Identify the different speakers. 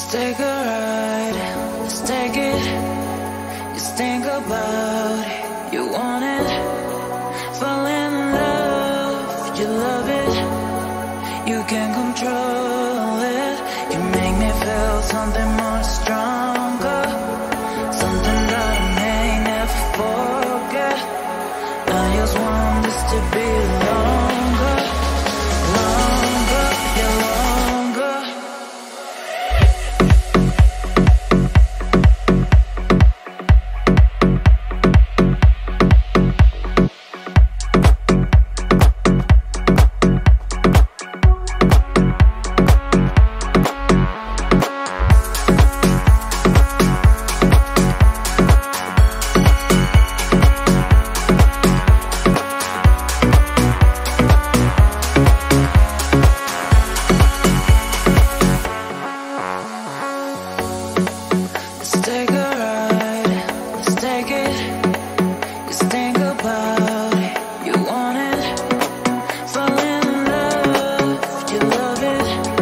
Speaker 1: take a ride, let's take it. Just think about it, you want it. Fall in love, you love it. You can control it. You make me feel something much stronger, something that I may never forget. I just want this to be longer, longer, yeah, longer. Take a ride, let's take it. Just think about it, you want it. Fall in love, you love it.